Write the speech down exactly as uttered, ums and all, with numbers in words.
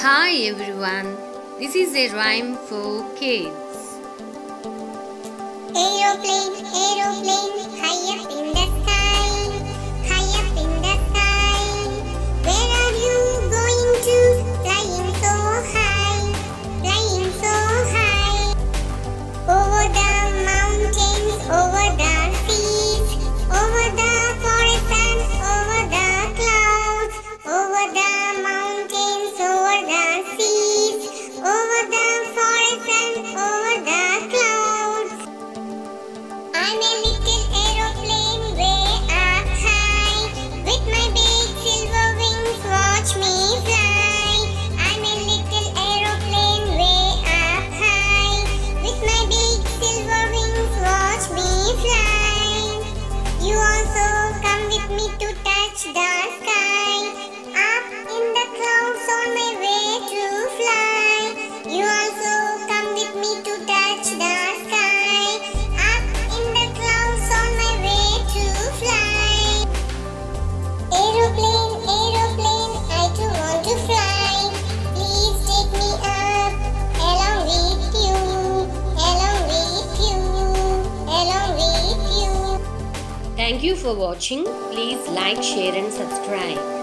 Hi everyone, this is a rhyme for kids. Aeroplane, aeroplane, high up in the sky, high up in the sky. Where are you going to? Flying so high, flying so high. Over the mountains, over the seas, over the forests and over the clouds, over the mountains, over the seas, over the forests and over the clouds. I'm a little aeroplane way up high, with my big silver wings, watch me fly. I'm a little aeroplane way up high, with my big silver wings, watch me fly. You also come with me to touch the sky, up in the clouds on my way to fly. You also come with me to touch the sky, up in the clouds on my way to fly. Aeroplane, aeroplane, I too want to fly. Please take me up, along with you, along with you, along with you. Thank you for watching. Please like, share and subscribe.